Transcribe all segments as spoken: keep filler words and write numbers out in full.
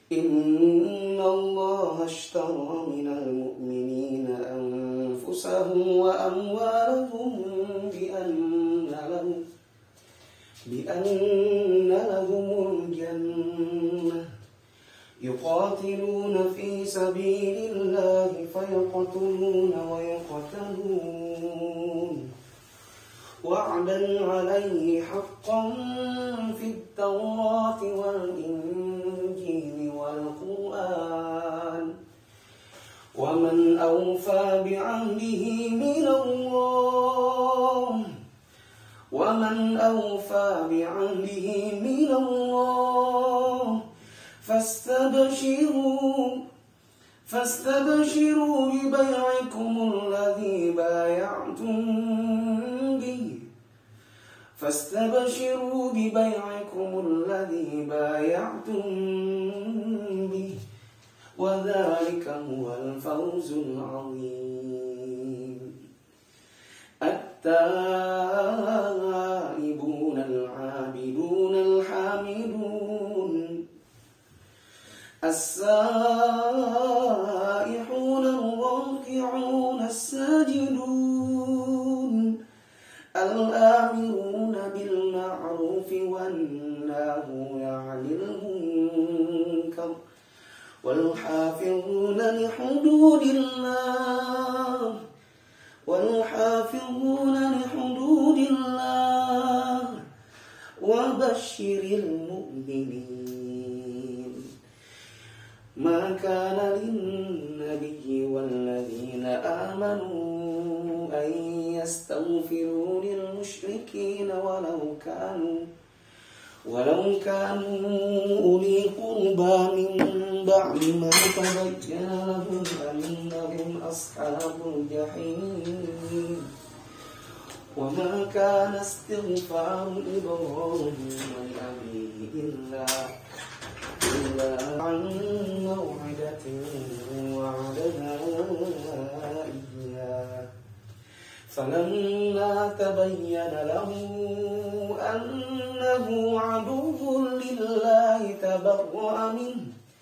إن الله اشترى من المؤمنين أنفسهم وأموالهم بأن لهم بأن لهم الجنة يقاتلون في سبيل الله فيقتلون ويقتلون وعدا عليه حقا في التوراة والإنجيل والقرآن ومن أوفى بعهده من الله ومن أوفى بعهده من الله فاستبشروا فاستبشروا ببيعكم الذي بايعتم به فاستبشروا ببيعكم الذي بايعتم به وذلك هو الفوز العظيم. التائبون العابدون الحامدون السائحون الراكعون الساجدون الآمرون بالمعروف والناهون عن المنكر والحافظون لحدود الله والحافظون لحدود الله وبشر المؤمنين. ما كان للنبي والذين آمنوا أن يستغفروا للمشركين ولو كانوا ولو كانوا أولي قربى من بعد ما تبين لهم أنهم أصحاب الجحيم. وما كان استغفار إبراهيم لأبيه إلا إلا عن موعدة وعدها إياه فلما تبين له أنه عدو لله تبرأ منه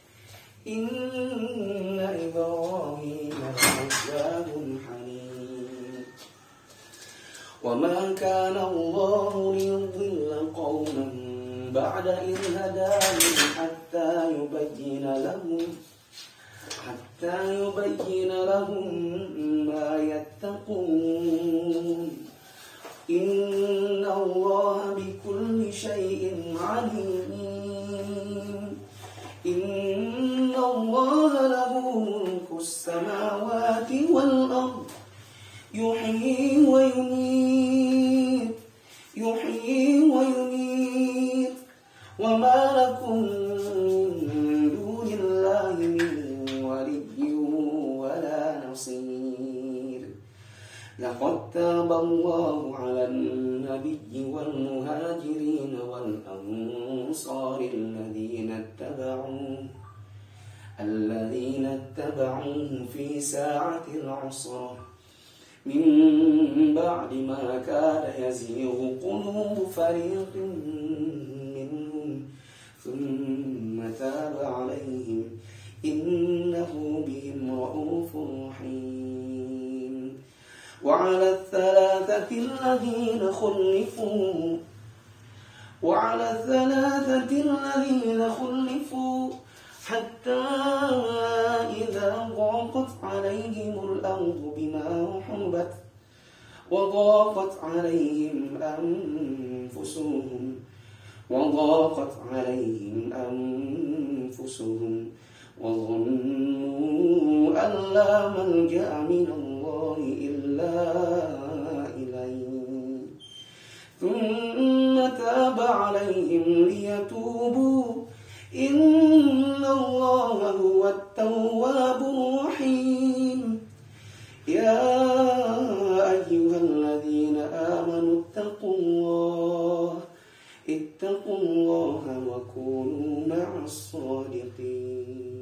إن إبراهيم لأواه حليم. وما كان الله ليضل قوما بعد إذ هداهم حتى يبين لهم حتى يبين لهم ما يتقون إن الله بكل شيء عليم. إن الله له ملك السماوات والأرض يحيي ويميت يحيي ويميت وما لكم من دون الله من ولي ولا نصير. لقد تاب الله على النبي والمهاجرين والأنصار الذين اتبعوه الذين اتبعوه في ساعة العسرة من بعد ما كاد يزيغ قلوب فريق منهم ثم تاب عليهم إنه بهم رءوف رحيم. وعلى الثلاثة الذين خلفوا وعلى الثلاثة الذين خلفوا حتى إذا ضاقت عليهم الأرض بما رحبت وضاقت عليهم أنفسهم وضاقت عليهم أنفسهم وظنوا أن لا ملجأ من الله إلا إليه ثم تاب عليهم ليتوبوا إن الله هو التواب الرحيم. يا أيها الذين آمنوا اتقوا الله اتقوا الله وكونوا مع الصادقين.